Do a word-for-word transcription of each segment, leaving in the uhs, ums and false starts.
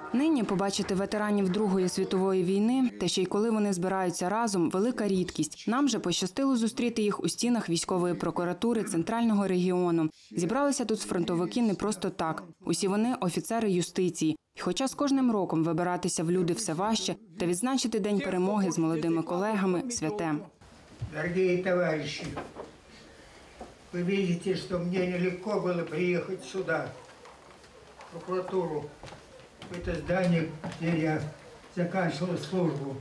Нині побачити ветеранів Другої світової війни, та ще й коли вони збираються разом – велика рідкість. Нам же пощастило зустріти їх у стінах військової прокуратури Центрального регіону. Зібралися тут фронтовики не просто так. Усі вони – офіцери юстиції. І хоча з кожним роком вибиратися в люди все важче, та відзначити День перемоги з молодими колегами – святе. Дорогі товариші, ви бачите, що мені нелегко було приїхати сюди, в прокуратуру, в это здание, где я заканчивал службу.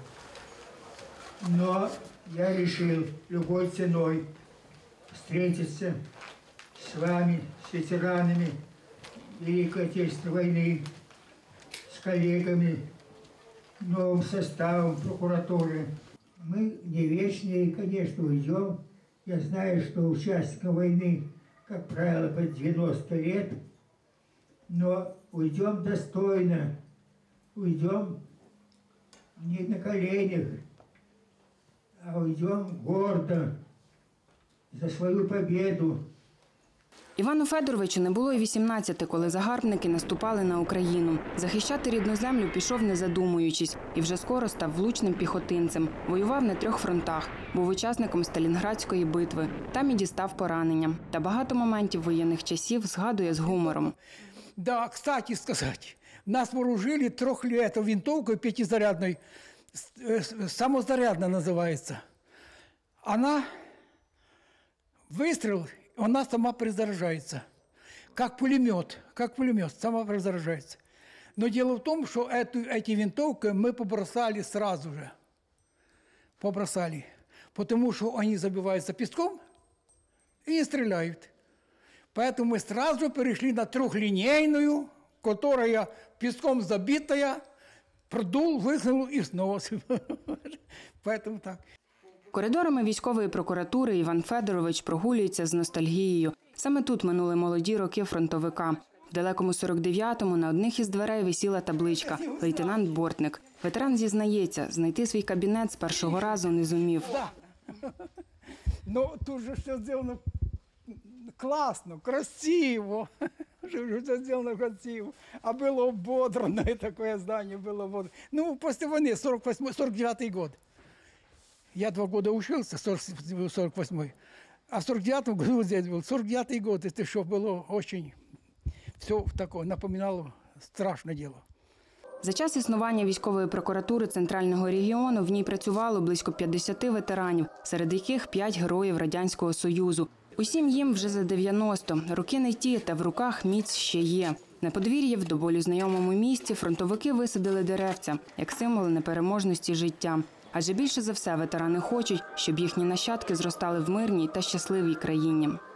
Но я решил любой ценой встретиться с вами, с ветеранами Великой Отечественной войны, с коллегами, новым составом прокуратуры. Мы не вечные, конечно, уйдем. Я знаю, что участникам войны, как правило, по девяносто лет, но уйдем достойно, уйдем не на коленях, а уйдем гордо за свою победу. Івану Федоровичу не було й вісімнадцяти, коли загарбники наступали на Україну. Захищати рідну землю пішов не задумуючись і вже скоро став влучним піхотинцем. Воював на трьох фронтах, був учасником Сталінградської битви. Там і дістав поранення. Та багато моментів воєнних часів згадує з гумором. Да, кстати сказать, нас вооружили трехлетовой винтовкой пятизарядной, самозарядно называется. Она, выстрел, она сама перезаряжается, как пулемет, как пулемет, сама перезаряжается. Но дело в том, что эту, эти винтовки мы побросали сразу же, побросали, потому что они забиваются песком и не стреляют. Поэтому мы сразу перешли на трехлинейную, которая песком забитая, продул, высунул и снова. Поэтому так. Коридорами військової прокуратури Іван Федорович прогулюється з ностальгією. Саме тут минули молоді роки фронтовика. В далекому сорок дев'ятому на одних із дверей висіла табличка «Лейтенант Бортник». Ветеран зізнається, знайти свій кабінет з першого разу не зумів. Ну, тут же все зроблено классно, красиво. Все сделано красиво. А было ободрано, и такое здание было ободрано. Ну, после войны, сорок восьмой, сорок девятый год. Я два года учился, сорок восьмой. А в сорок девятом году здесь был. сорок девятый год, это что было очень... Все такое напоминало страшное дело. За час існування військової прокуратури Центрального регіону в ній працювало близько п'ятдесяти ветеранів, серед яких п'ять героїв Радянського Союзу. Усім їм вже за дев'яносто. Руки не ті, та в руках міць ще є. На подвір'ї в до болю знайомому місці фронтовики висадили деревця, як символ непереможності життя. Адже більше за все ветерани хочуть, щоб їхні нащадки зростали в мирній та щасливій країні.